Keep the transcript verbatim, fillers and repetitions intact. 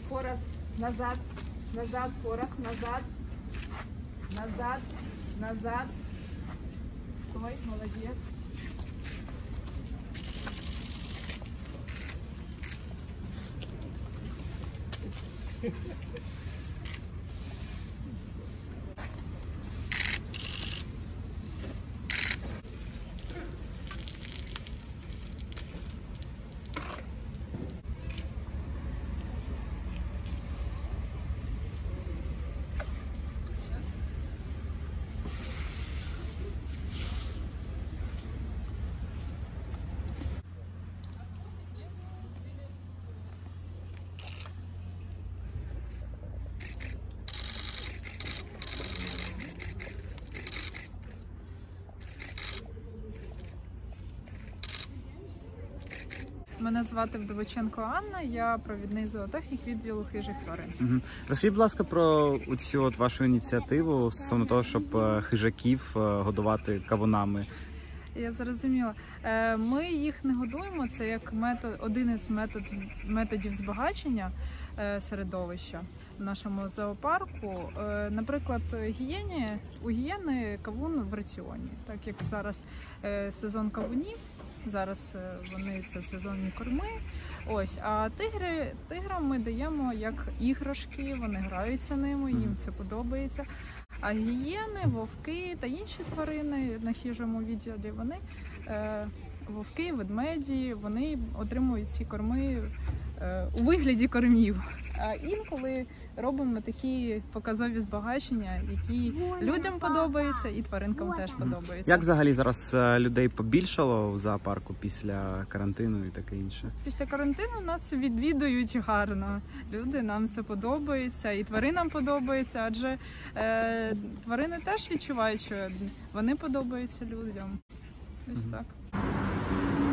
Пораз, назад, назад, пораз, назад, назад, назад. Стой, молодец. Мене звати Вдовиченко Анна, я провідний зоотехнік відділу хижих тварин. Угу. Розкажіть, будь ласка, про цю от вашу ініціативу стосовно того, щоб хижаків годувати кавунами. Я зрозуміла. Ми їх не годуємо, це як метод, один із метод, методів збагачення середовища в нашому зоопарку. Наприклад, гієні, у гієни кавун в раціоні, так як зараз сезон кавунів. Зараз вони це сезонні корми. Ось, а тигри, тиграм ми даємо як іграшки, вони граються ними, їм це подобається. А гієни, вовки та інші тварини на хижому відділі, вони е, вовки, ведмеді, вони отримують ці корми е, у вигляді кормів. А інколи робимо такі показові збагачення, які людям подобаються і тваринкам теж подобаються. Як взагалі зараз людей побільшало в зоопарку після карантину і таке інше? Після карантину нас відвідують гарно. Люди, нам це подобається, і тваринам подобається, адже е, тварини теж відчувають, що вони подобаються людям. Ось так.